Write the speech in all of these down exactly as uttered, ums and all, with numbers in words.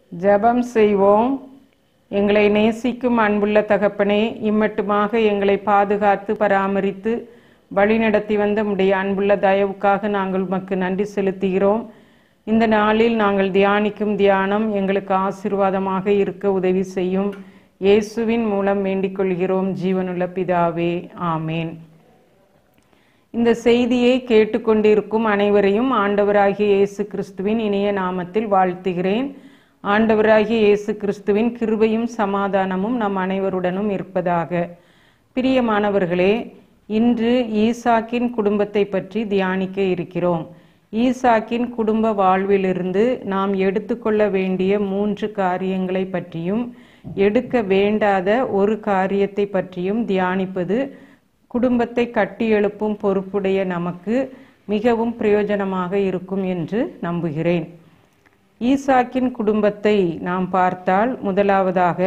ஜெபம் செய்வோம். எங்களை நேசிக்கும் அன்புள்ள தகப்பனே, இம்மட்டுமாக எங்களை பாதுகாத்து பராமரித்து வழிநடத்தி வந்த உம்முடைய அன்புள்ள தயவுக்காக நாங்கள் உமக்கு நன்றி செலுத்துகிறோம். இந்த நாளில் நாங்கள் தியானிக்கும் தியானம் எங்களுக்கு ஆசீர்வாதமாக இருக்க உதவி செய்யும். இயேசுவின் மூலம் வேண்டிக் கொள்கிறோம் ஜீவனுள்ள பிதாவே, ஆமேன். இந்த செய்தியை கேட்டுக்கொண்டிருக்கும் அனைவரையும் ஆண்டவராகிய இயேசு கிறிஸ்துவின் இனிய நாமத்தில் வாழ்த்துகிறேன். ஆண்டவராகிய இயேசு கிறிஸ்துவின் கிருபையும் சமாதானமும் நம் அனைவருடனும் இருப்பதாக. பிரியமானவர்களே, இன்று ஈசாக்கின் குடும்பத்தை பற்றி தியானிக்க இருக்கிறோம். ஈசாக்கின் குடும்ப வாழ்விலிருந்து நாம் எடுத்துக்கொள்ள வேண்டிய மூன்று காரியங்களை பற்றியும் எடுக்க வேண்டாத ஒரு காரியத்தை பற்றியும் தியானிப்பது குடும்பத்தை கட்டியெழுப்பும் பொறுப்புடைய நமக்கு மிகவும் பிரயோஜனமாக இருக்கும் என்று நம்புகிறேன். ஈசாக்கின் குடும்பத்தை நாம் பார்த்தால், முதலாவதாக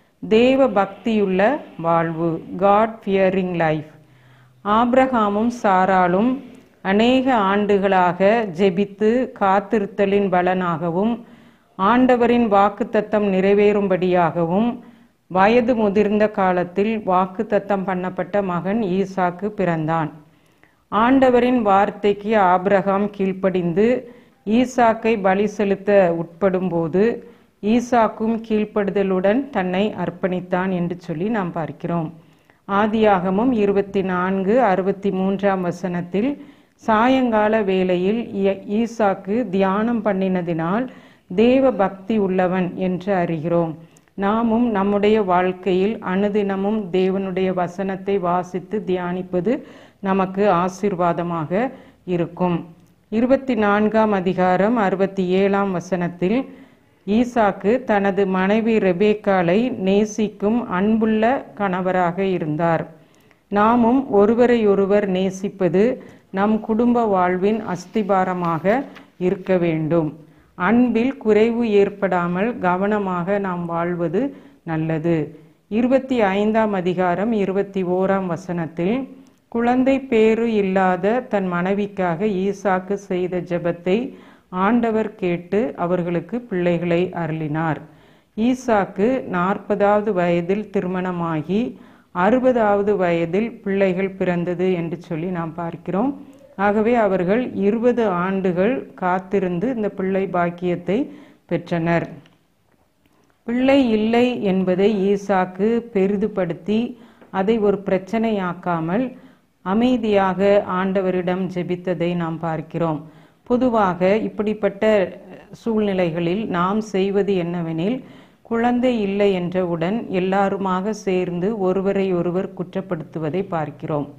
தேவ பக்தியுள்ள வாழ்வு, காட் ஃபியரிங் லைஃப். ஆபிரகாமும் சாராலும் அநேக ஆண்டுகளாக ஜெபித்து காத்திருத்தலின் பலனாகவும் ஆண்டவரின் வாக்குத்தத்தம் நிறைவேறும்படியாகவும் வயது முதிர்ந்த காலத்தில் வாக்குத்தத்தம் பண்ணப்பட்ட மகன் ஈசாக்கு பிறந்தான். ஆண்டவரின் வார்த்தைக்கு ஆபிரகாம் கீழ்ப்படிந்து ஈசாக்கை பலி செலுத்த உட்படும் போது ஈசாக்கும் கீழ்ப்படுதலுடன் தன்னை அர்ப்பணித்தான் என்று சொல்லி நாம் பார்க்கிறோம். ஆதியாகமும் இருபத்தி நான்கு அறுபத்தி மூன்றாம் வசனத்தில், சாயங்கால வேளையில் ஈசாக்கு தியானம் பண்ணினதினால் தேவ பக்தி உள்ளவன் என்று அறிகிறோம். நாமும் நம்முடைய வாழ்க்கையில் அனுதினமும் தேவனுடைய வசனத்தை வாசித்து தியானிப்பது நமக்கு ஆசீர்வாதமாக இருக்கும். இருபத்தி நான்காம் அதிகாரம் அறுபத்தி ஏழாம் வசனத்தில், ஈசாக்கு தனது மனைவி ரெபேக்காளை நேசிக்கும் அன்புள்ள கணவராக இருந்தார். நாமும் ஒருவரையொருவர் நேசிப்பது நம் குடும்ப வாழ்வின் அஸ்திபாரமாக இருக்க வேண்டும். அன்பில் குறைவு ஏற்படாமல் கவனமாக நாம் வாழ்வது நல்லது. இருபத்தி ஐந்தாம் அதிகாரம் இருபத்தி ஓராம் வசனத்தில், குழந்தை பேறு இல்லாத தன் மனைவிக்காக ஈசாக்கு செய்த ஜெபத்தை ஆண்டவர் கேட்டு அவர்களுக்கு பிள்ளைகளை அருளினார். ஈசாக்கு நாற்பதாவது வயதில் திருமணமாகி அறுபதாவது வயதில் பிள்ளைகள் பிறந்தது என்று சொல்லி நாம் பார்க்கிறோம். ஆகவே அவர்கள் இருபது ஆண்டுகள் காத்திருந்து இந்த பிள்ளை பாக்கியத்தை பெற்றனர். பிள்ளை இல்லை என்பதை ஈசாக்கு பெரிதுபடுத்தி அதை ஒரு பிரச்சனையாக்காமல் அமைதியாக ஆண்டவரிடம் ஜெபித்ததை நாம் பார்க்கிறோம். பொதுவாக இப்படிப்பட்ட சூழ்நிலைகளில் நாம் செய்வது என்னவெனில், குழந்தை இல்லை என்றவுடன் எல்லாருமாக சேர்ந்து ஒருவரை ஒருவர் குற்றப்படுத்துவதை பார்க்கிறோம்.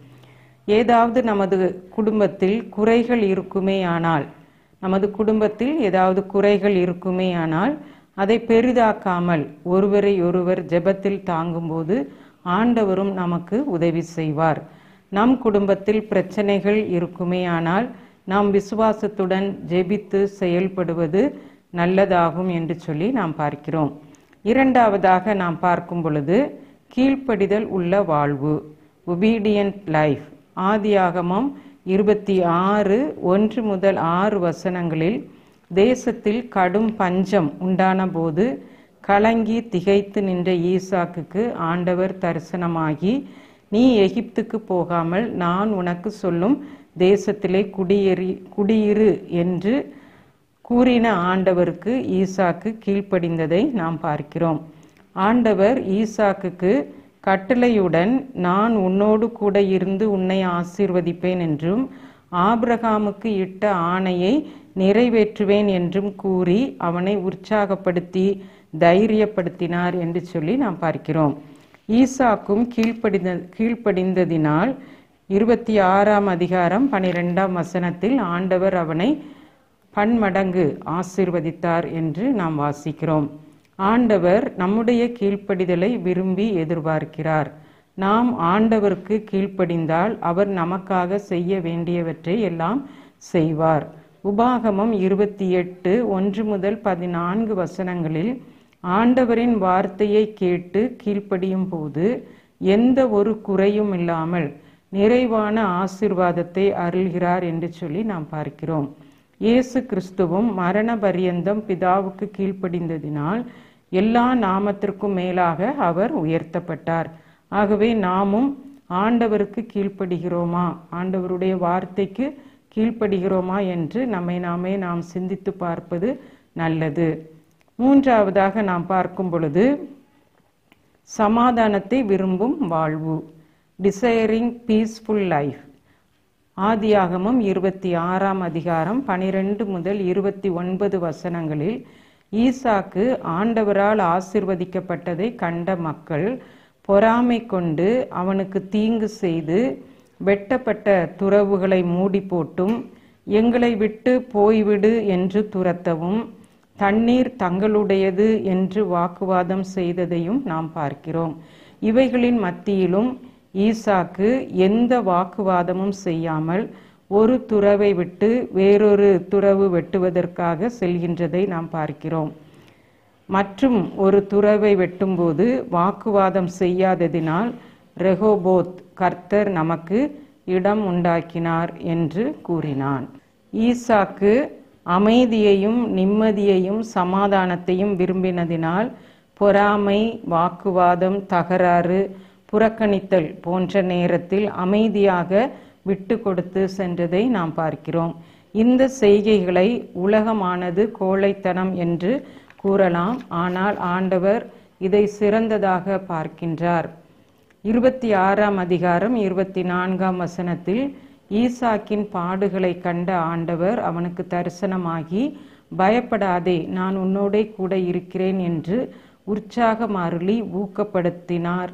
ஏதாவது நமது குடும்பத்தில் குறைகள் இருக்குமே ஆனால் நமது குடும்பத்தில் ஏதாவது குறைகள் இருக்குமே ஆனால் அதை பெரிதாக்காமல் ஒருவரை ஒருவர் ஜெபத்தில் தாங்கும்போது ஆண்டவரும் நமக்கு உதவி செய்வார். நம் குடும்பத்தில் பிரச்சனைகள் இருக்குமே ஆனால் நாம் விசுவாசத்துடன் ஜெபித்து செயல்படுவது நல்லதாகும் என்று சொல்லி நாம் பார்க்கிறோம். இரண்டாவதாக நாம் பார்க்கும் பொழுது கீழ்ப்படிதல் உள்ள வாழ்வு, ஒபீடியன்ட் லைஃப். ஆதியாகமம் இருபத்தி ஆறு ஒன்று முதல் ஆறு வசனங்களில், தேசத்தில் கடும் பஞ்சம் உண்டான போது கலங்கி திகைத்து நின்ற ஈசாக்குக்கு ஆண்டவர் தரிசனமாகி, நீ எகிப்துக்கு போகாமல் நான் உனக்கு சொல்லும் தேசத்திலே குடியேறி குடியிரு என்று கூறின ஆண்டவருக்கு ஈசாக்கு கீழ்ப்படிந்ததை நாம் பார்க்கிறோம். ஆண்டவர் ஈசாக்குக்கு கட்டளையுடன் நான் உன்னோடு கூட இருந்து உன்னை ஆசீர்வதிப்பேன் என்றும் ஆபிரகாமுக்கு இட்ட ஆணையை நிறைவேற்றுவேன் என்றும் கூறி அவனை உற்சாகப்படுத்தி தைரியப்படுத்தினார் என்று சொல்லி நாம் பார்க்கிறோம். ஈசாக்கும் கீழ்ப்படிந்த கீழ்ப்படிந்ததினால் இருபத்தி ஆறாம் அதிகாரம் பனிரெண்டாம் வசனத்தில் ஆண்டவர் அவனை பன்மடங்கு ஆசீர்வதித்தார் என்று நாம் வாசிக்கிறோம். ஆண்டவர் நம்முடைய கீழ்ப்படிதலை விரும்பி எதிர்பார்க்கிறார். நாம் ஆண்டவருக்கு கீழ்ப்படிந்தால் அவர் நமக்காக செய்ய வேண்டியவற்றை எல்லாம் செய்வார். உபாகமம் இருபத்தி எட்டு ஒன்று முதல் பதினான்கு வசனங்களில் ஆண்டவரின் வார்த்தையை கேட்டு கீழ்ப்படியும் போது எந்த ஒரு குறையும் இல்லாமல் நிறைவான ஆசீர்வாதத்தை அருள்கிறார் என்று சொல்லி நாம் பார்க்கிறோம். இயேசு கிறிஸ்துவும் மரண பரியந்தம் பிதாவுக்கு கீழ்ப்படிந்ததினால் எல்லா நாமத்திற்கும் மேலாக அவர் உயர்த்தப்பட்டார். ஆகவே நாமும் ஆண்டவருக்கு கீழ்ப்படுகிறோமா, ஆண்டவருடைய வார்த்தைக்கு கீழ்ப்படுகிறோமா என்று நம்மை நாமே நாம் சிந்தித்து பார்ப்பது நல்லது. மூன்றாவதாக நாம் பார்க்கும் பொழுது சமாதானத்தை விரும்பும் வாழ்வு, டிசைரிங் பீஸ்ஃபுல் லைஃப். ஆதியாகமம் இருபத்தி ஆறாம் அதிகாரம் பனிரெண்டு முதல் இருபத்தி ஒன்பது வசனங்களில் ஈசாக்கு ஆண்டவரால் ஆசிர்வதிக்கப்பட்டதை கண்ட மக்கள் பொறாமை கொண்டு அவனுக்கு தீங்கு செய்து வெட்டப்பட்ட துறவுகளை மூடி போட்டும் எங்களை விட்டு போய்விடு என்று துரத்தவும் தண்ணீர் தங்களுடையது என்று வாக்குவாதம் செய்ததையும் நாம் பார்க்கிறோம். இவைகளின் மத்தியிலும் ஈசாக்கு எந்த வாக்குவாதமும் செய்யாமல் ஒரு துறவை விட்டு வேறொரு துறவு வெட்டுவதற்காக செல்கின்றதை நாம் பார்க்கிறோம். மற்றும் ஒரு துறவை வெட்டும்போது வாக்குவாதம் செய்யாததினால் ரெகோபோத் கர்த்தர் நமக்கு இடம் உண்டாக்கினார் என்று கூறினான். ஈசாக்கு அமைதியையும் நிம்மதியையும் சமாதானத்தையும் விரும்பினதினால் பொறாமை, வாக்குவாதம், தகராறு, புறக்கணித்தல் போன்ற நேரத்தில் அமைதியாக விட்டு கொடுத்து சென்றதை நாம் பார்க்கிறோம். இந்த செய்கைகளை உலகமானது கோழைத்தனம் என்று கூறலாம். ஆனால் ஆண்டவர் இதை சிறந்ததாக பார்க்கின்றார். இருபத்தி ஆறாம் அதிகாரம் இருபத்தி நான்காம் வசனத்தில் ஈசாக்கின் பாடுகளை கண்ட ஆண்டவர் அவனுக்கு தரிசனமாகி, பயப்படாதே, நான் உன்னோடே கூட இருக்கிறேன் என்று உற்சாகமாருளி ஊக்கப்படுத்தினார்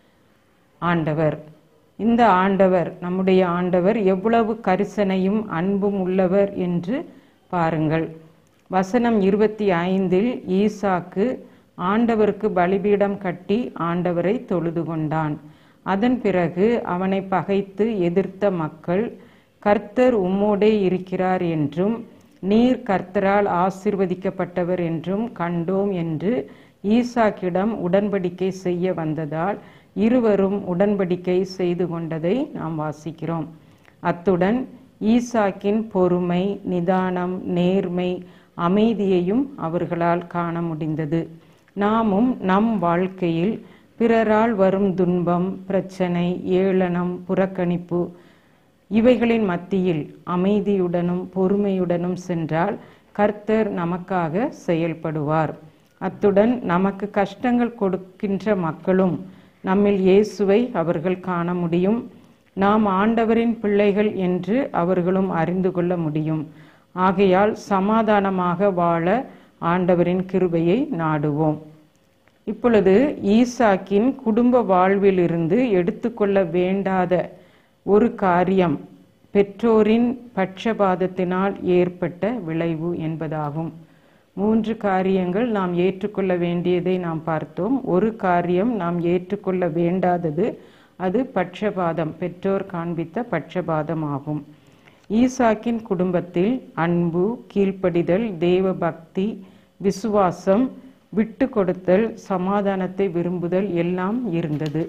ஆண்டவர். இந்த ஆண்டவர், நம்முடைய ஆண்டவர் எவ்வளவு கரிசனையும் அன்பும் உள்ளவர் என்று பாருங்கள். வசனம் இருபத்தி ஐந்தில் ஈசாக்கு ஆண்டவருக்கு பலிபீடம் கட்டி ஆண்டவரை தொழுது கொண்டான். அதன் பிறகு அவனை பகைத்து எதிர்த்த மக்கள், கர்த்தர் உம்மோடே இருக்கிறார் என்றும் நீர் கர்த்தரால் ஆசீர்வதிக்கப்பட்டவர் என்றும் கண்டோம் என்று ஈசாக்கிடம் உடன்படிக்கை செய்ய வந்ததால் இருவரும் உடன்படிக்கை செய்து கொண்டதை நாம் வாசிக்கிறோம். அத்துடன் ஈசாக்கின் பொறுமை, நிதானம், நேர்மை, அமைதியையும் அவர்களால் காண முடிந்தது. நாமும் நம் வாழ்க்கையில் பிறரால் வரும் துன்பம், பிரச்சனை, ஏளனம், புறக்கணிப்பு இவைகளின் மத்தியில் அமைதியுடனும் பொறுமையுடனும் சென்றால் கர்த்தர் நமக்காக செயல்படுவார். அத்துடன் நமக்கு கஷ்டங்கள் கொடுக்கின்ற மக்களும் நம்மில் இயேசுவை அவர்கள் காண முடியும். நாம் ஆண்டவரின் பிள்ளைகள் என்று அவர்களும் அறிந்து கொள்ள முடியும். ஆகையால் சமாதானமாக வாழ ஆண்டவரின் கிருபையை நாடுவோம். இப்பொழுது ஈசாக்கின் குடும்ப வாழ்விலிருந்து எடுத்துக்கொள்ள வேண்டாத ஒரு காரியம் பெற்றோரின் பட்சபாதத்தினால் ஏற்பட்ட விளைவு என்பதாகும். மூன்று காரியங்கள் நாம் ஏற்றுக்கொள்ள வேண்டியதை நாம் பார்த்தோம். ஒரு காரியம் நாம் ஏற்றுக்கொள்ள வேண்டாதது, அது பட்சபாதம், பெற்றோர் காண்பித்த பட்சபாதம் ஆகும். ஈசாக்கின் குடும்பத்தில் அன்பு, கீழ்ப்படிதல், தேவ பக்தி, விசுவாசம், விட்டு கொடுத்தல், சமாதானத்தை விரும்புதல் எல்லாம் இருந்தது.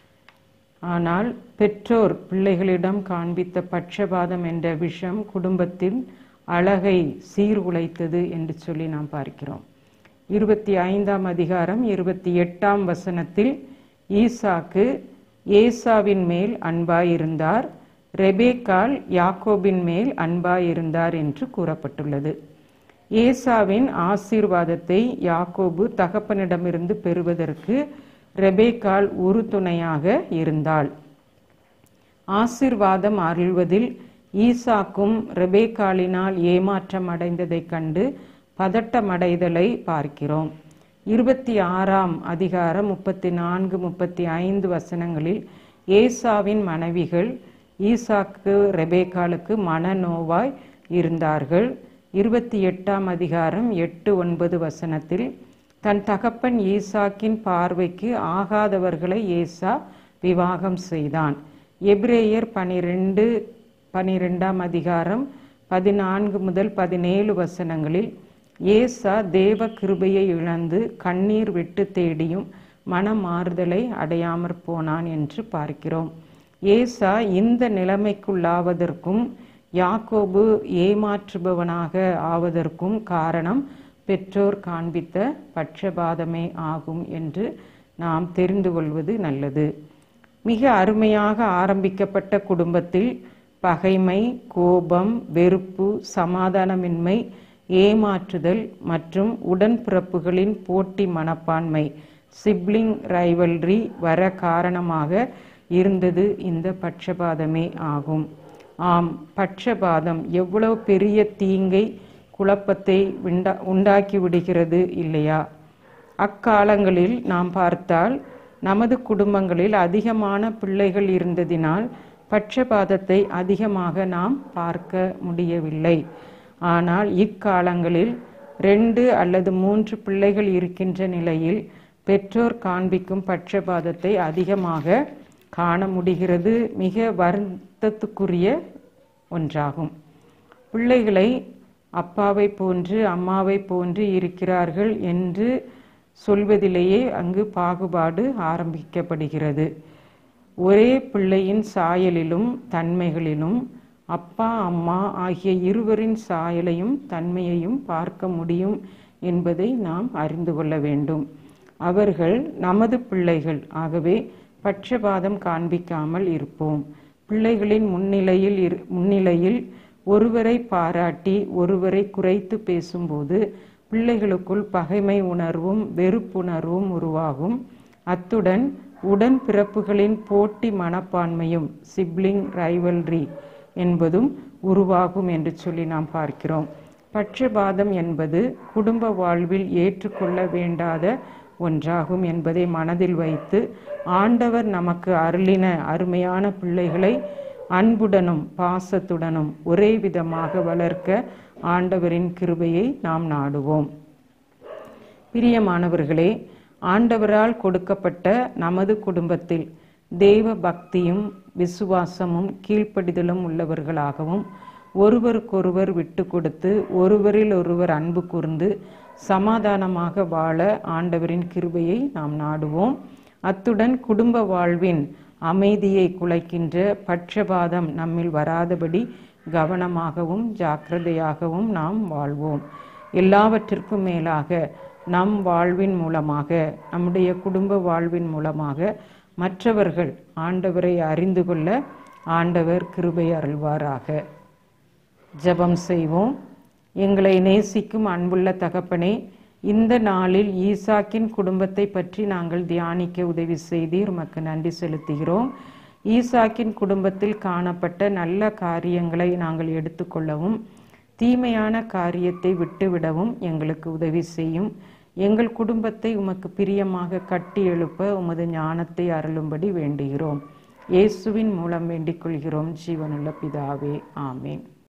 ஆனால் பெற்றோர் பிள்ளைகளிடம் காண்பித்த பட்சபாதம் என்ற விஷம் குடும்பத்தின் அழகை சீர்குலைத்தது என்று சொல்லி நாம் பார்க்கிறோம். இருபத்தி ஐந்தாம் அதிகாரம் இருபத்தி எட்டாம் வசனத்தில் ஈசாக்கு ஏசாவின் மேல் அன்பாயிருந்தார், ரெபேக்காள் யாக்கோபின் மேல் அன்பாயிருந்தார் என்று கூறப்பட்டுள்ளது. ஏசாவின் ஆசீர்வாதத்தை யாக்கோபு தகப்பனிடமிருந்து பெறுவதற்கு ரெபேக்காள் ஒரு துணையாக இருந்தாள். ஆசீர்வாதம் அருள்வதில் ஈசாக்கும் ரெபேக்காளினால் ஏமாற்றம் அடைந்ததை கண்டு பதட்டமடைதலை பார்க்கிறோம். இருபத்தி ஆறாம் அதிகாரம் முப்பத்தி நான்கு முப்பத்தி ஐந்து வசனங்களில் ஏசாவின் மனைவிகள் ஈசாக்கு ரெபேக்காளுக்கு மனநோவாய் இருந்தார்கள். இருபத்தி எட்டாம் அதிகாரம் எட்டு ஒன்பது வசனத்தில் தன் தகப்பன் ஈசாக்கின் பார்வைக்கு ஆகாதவர்களை ஏசா விவாகம் செய்தான். எபிரேயர் பனிரெண்டு பனிரெண்டாம் அதிகாரம் பதினான்கு முதல் பதினேழு வசனங்களில் ஏசா தேவ கிருபையை இழந்து கண்ணீர் விட்டு தேடியும் மனமாறுதலை அடையாமற் போனான் என்று பார்க்கிறோம். ஏசா இந்த நிலைமைக்குள்ளாவதற்கும் யாக்கோபு ஏமாற்றுபவனாக ஆவதற்கும் காரணம் பெற்றோர் காண்பித்த பட்சபாதமே ஆகும் என்று நாம் தெரிந்து கொள்வது நல்லது. மிக அருமையாக ஆரம்பிக்கப்பட்ட குடும்பத்தில் பகைமை, கோபம், வெறுப்பு, சமாதானமின்மை, ஏமாற்றுதல் மற்றும் உடன்பிறப்புகளின் போட்டி மனப்பான்மை, சிப்ளிங் ரைவல்ரி வர காரணமாக இருந்தது இந்த பட்சபாதமே ஆகும். ஆம், பட்சபாதம் எவ்வளவு பெரிய தீங்கை, குழப்பத்தை உண்டா உண்டாக்கி விடுகிறது இல்லையா? அக்காலங்களில் நாம் பார்த்தால் நமது குடும்பங்களில் அதிகமான பிள்ளைகள் இருந்ததினால் பட்சபாதத்தை அதிகமாக நாம் பார்க்க முடியவில்லை. ஆனால் இக்காலங்களில் ரெண்டு அல்லது மூன்று பிள்ளைகள் இருக்கின்ற நிலையில் பெற்றோர் காண்பிக்கும் பட்சபாதத்தை அதிகமாக காண முடிகிறது. மிக வருத்தத்துக்குரிய ஒன்றாகும். பிள்ளைகளை அப்பாவை போன்று அம்மாவை போன்று இருக்கிறார்கள் என்று சொல்வதிலேயே அங்கு பாகுபாடு ஆரம்பிக்கப்படுகிறது. ஒரே பிள்ளையின் சாயலிலும் தன்மைகளிலும் அப்பா அம்மா ஆகிய இருவரின் சாயலையும் தன்மையையும் பார்க்க முடியும் என்பதை நாம் அறிந்து கொள்ள வேண்டும். அவர்கள் நமது பிள்ளைகள். ஆகவே பட்சபாதம் காண்பிக்காமல் இருப்போம். பிள்ளைகளின் முன்னிலையில் முன்னிலையில் ஒருவரை பாராட்டி ஒருவரை குறைத்து பேசும்போது பிள்ளைகளுக்குள் பகைமை உணர்வும் வெறுப்புணர்வும் உருவாகும். அத்துடன் உடன் பிறப்புகளின் போட்டி மனப்பான்மையும், சிப்ளிங் ரைவல்ரி என்பதும் உருவாகும் என்று சொல்லி நாம் பார்க்கிறோம். பட்சபாதம் என்பது குடும்ப வாழ்வில் ஏற்றுக்கொள்ள வேண்டாத ஒன்றாகும் என்பதை மனதில் வைத்து ஆண்டவர் நமக்கு அருளின அருமையான பிள்ளைகளை அன்புடனும் பாசத்துடனும் ஒரே விதமாக வளர்க்க ஆண்டவரின் கிருபையை நாம் நாடுவோம். பிரியமானவர்களே, ஆண்டவரால் கொடுக்கப்பட்ட நமது குடும்பத்தில் தேவ பக்தியும் விசுவாசமும் கீழ்ப்படிதலும் உள்ளவர்களாகவும் ஒருவருக்கொருவர் விட்டு கொடுத்து ஒருவரில் ஒருவர் அன்பு கூர்ந்து சமாதானமாக வாழ ஆண்டவரின் கிருபையை நாம் நாடுவோம். அத்துடன் குடும்ப வாழ்வின் அமைதியை குலைக்கின்ற பட்சபாதம் நம்மில் வராதபடி கவனமாகவும் ஜாக்கிரதையாகவும் நாம் வாழ்வோம். எல்லாவற்றிற்கும் மேலாக நம் வாழ்வின் மூலமாக, நம்முடைய குடும்ப வாழ்வின் மூலமாக மற்றவர்கள் ஆண்டவரை அறிந்து கொள்ள ஆண்டவர் கிருபை அருள்வாராக. ஜெபம் செய்வோம். எங்களை நேசிக்கும் அன்புள்ள தகப்பனே, இந்த நாளில் ஈசாக்கின் குடும்பத்தை பற்றி நாங்கள் தியானிக்க உதவி செய்தீர். உமக்கு நன்றி செலுத்துகிறோம். ஈசாக்கின் குடும்பத்தில் காணப்பட்ட நல்ல காரியங்களை நாங்கள் எடுத்துக்கொள்ளவும் தீமையான காரியத்தை விட்டுவிடவும் எங்களுக்கு உதவி செய்யும். எங்கள் குடும்பத்தை உமக்கு பிரியமாக கட்டி எழுப்ப உமது ஞானத்தை அருளும்படி வேண்டுகிறோம். இயேசுவின் மூலம் வேண்டிக் கொள்கிறோம் ஜீவனுள்ள பிதாவே, ஆமேன்.